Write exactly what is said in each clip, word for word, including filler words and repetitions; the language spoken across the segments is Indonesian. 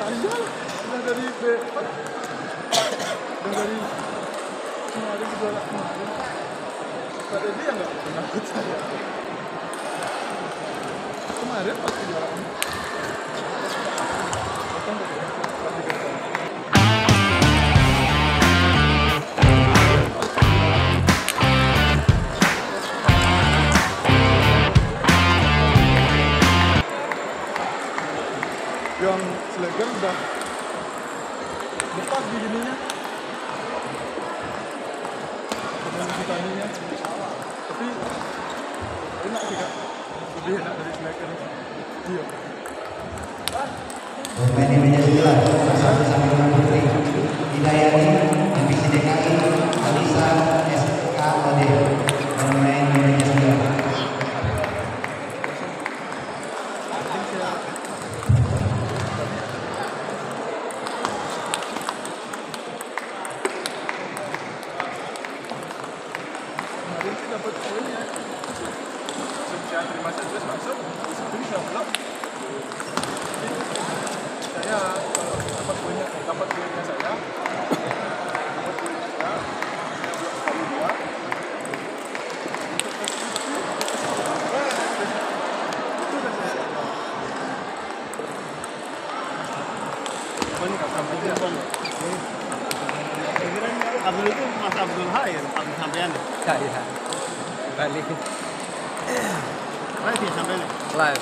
aja lah. Udah dari B empat. Udah dari kemarin gejolak kemarin. Pada dia nggak pernah ikut saya. Kemarin pas gejolak ini. Yang selegan udah lepas begininya dengan petaninya, tapi enak sih kak, lebih enak dari selegan. Iya. Pemain di meja sebelah satu sampai lima putri Hidayani divisi D K I Alisa S K O D pemain di meja sebelah. Kemarin sih dapat poinnya. Sejak terima servis masuk, sebelum saya belum. Saya kalau dapat poinnya, dapat poinnya saya, dapat poinnya saya, saya belum kali dua. Itu udah selesai. Poin nggak sampai dia. Saya kira Abdul itu Mas Abdul Hair, Abdul sampean. Iya. Balik Mana dia sampean? live.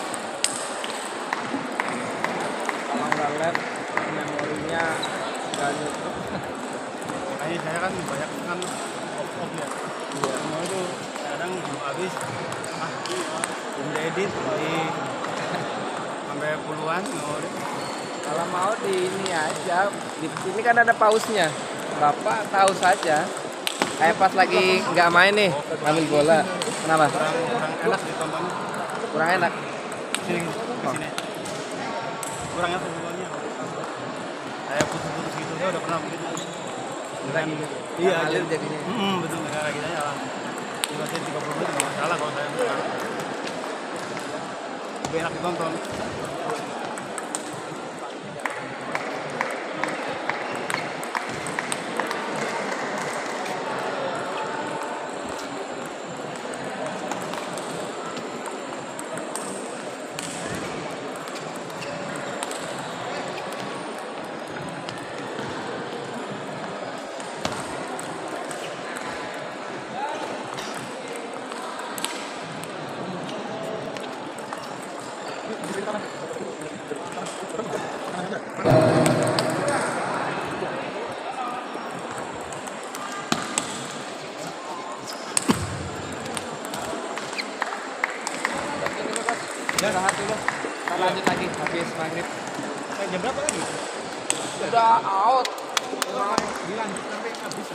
Kalau nggak live, memorinya nggak nyukup. Makanya saya kan banyak kan off off ya. Iya. Semua itu kadang belum habis. Ah, belum diedit di sampai puluhan memori. Kalau mau di ini aja, di sini kan ada pausnya. Bapak tahu saja. Kayak pas lagi nggak main nih, ambil bola. Kenapa? Kurang kurang enak ditonton. Kurang enak. Sini ke sini. Kurang enak tontonnya. Saya putus-putus gitu, saya udah pernah begitu. Lagi Iya, ngalir jadi- jadinya. Hmm, betul negara kita ya. Lima tiga puluh menit nggak masalah kalau saya bukan. Lebih enak ditonton. Istirahat dulu. Kita lanjut lagi habis maghrib. Eh, jam berapa lagi? Udah out. Dilanjut sampai habis.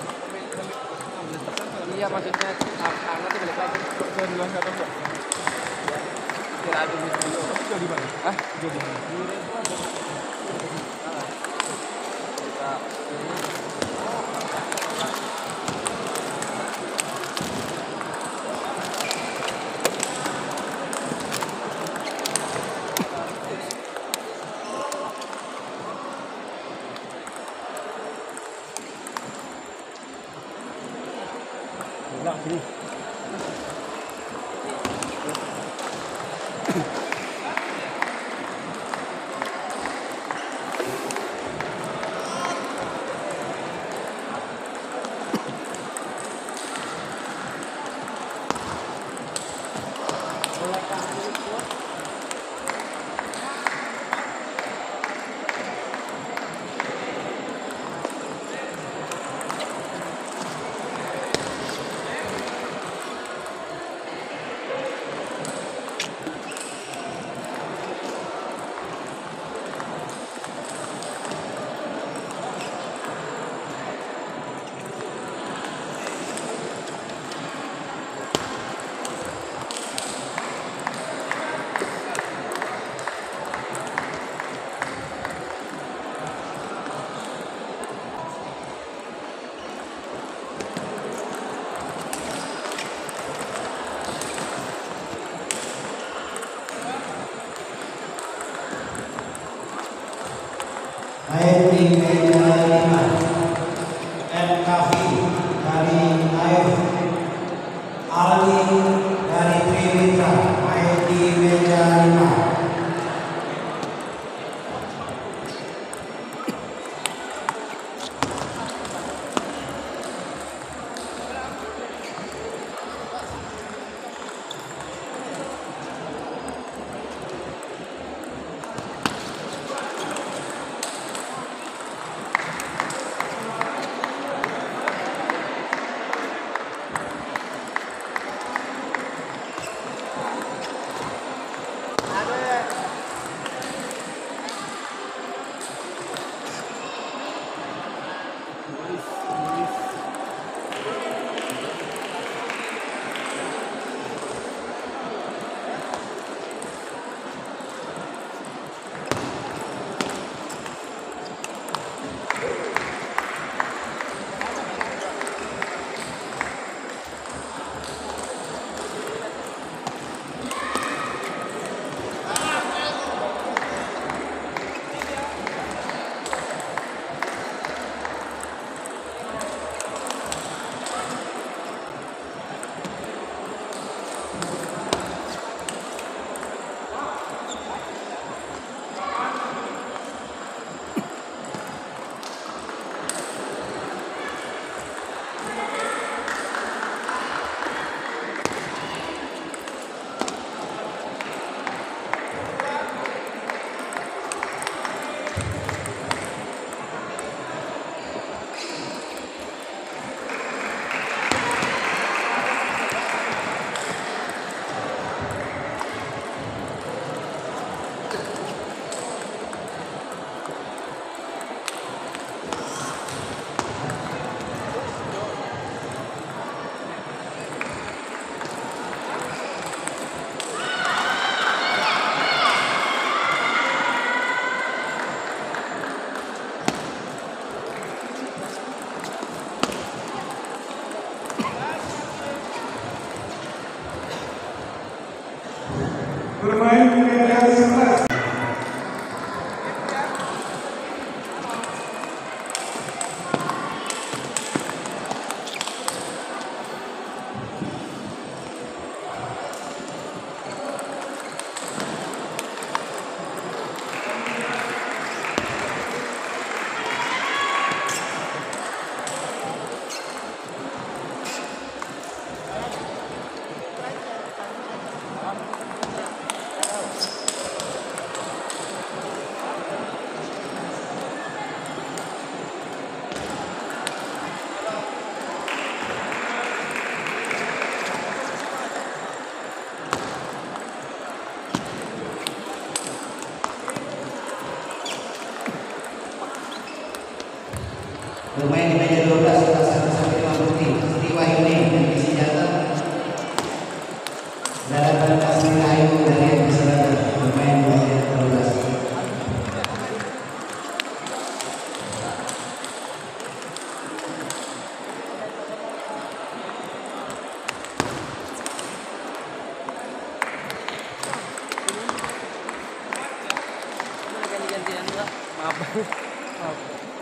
Iya maksudnya karena tuh balik lagi. Saya bilang nggak tahu. Istirahat dulu. Jual di mana? Hah? Jual di mana? Kita ini. Enggak, sini. main di meja lima M K V dari A F, Ali dari Trimitra main di meja lima. Bermain di meja sebelas. Bermain di meja dua belas kelas satu sampai lima putih. Peristiwa ini memiliki senjata dalam batas Ayu dari yang bersenjata. Bermain di meja dua belas. Ganti-gantian lah. Maaf. Maaf.